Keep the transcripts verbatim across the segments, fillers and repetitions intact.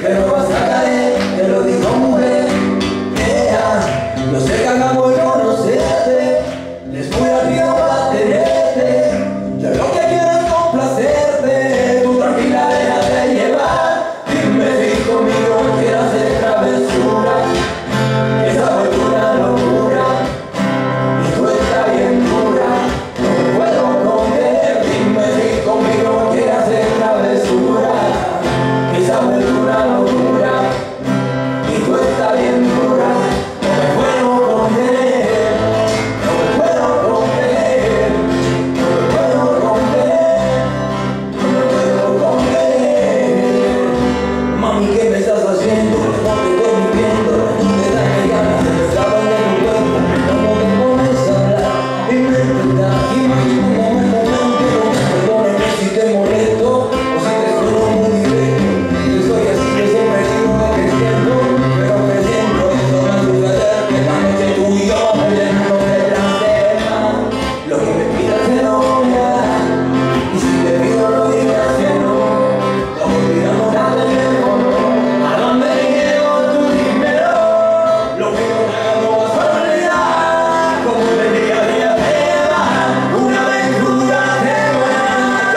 pero vas a caer, te lo digo mujer. Yeah. No sé que hagamos de conocerte, les voy a pido para tenerte. Yo lo que quiero es complacerte, tú tranquila déjate llevar. Dime si conmigo quieres hacer travesura, esa fue una locura y tú estás bien dura, no me puedo comer. Dime si conmigo quieres hacer travesura, esa fue una locura y tú estás bien dura, no me puedo comer, no me puedo comer, no me puedo comer, no me puedo comer. Mami, ¿qué me estás haciendo? No te estoy mintiendo, te das que ganas, se me escapan de tu cuerpo. Cuando me pones a hablar y me intentas, imagino un momento en que perdóname si te molesto o si te sueno muy directo. Yo soy así, yo siempre digo lo que siento, pero que siento eso me hace suceder que esta noche tú y yo me llenamos de placer. Lo que me pidas te lo voy a dar, y si te pido no digas que no. Lo olvidamos al teléfono, a donde llego tú dímelo. Lo que yo te haga no vas a olvidar, como el día a día te va, una aventura te voy a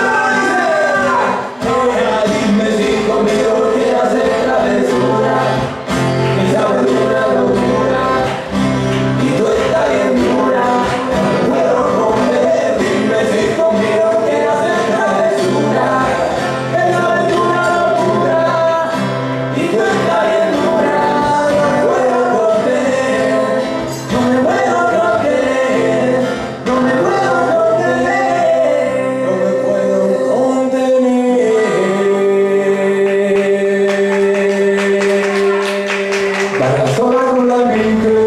dar. Dime si conmigo quieres hacer travesura, esa fue una locura y tú estás bien dura, no me puedo comer. Dime si conmigo quieres hacer travesura, esa fue una locura y tú estás bien dura, no me puedo contener, no me puedo contener, no me puedo contener, no me puedo contener. Para sola con la mente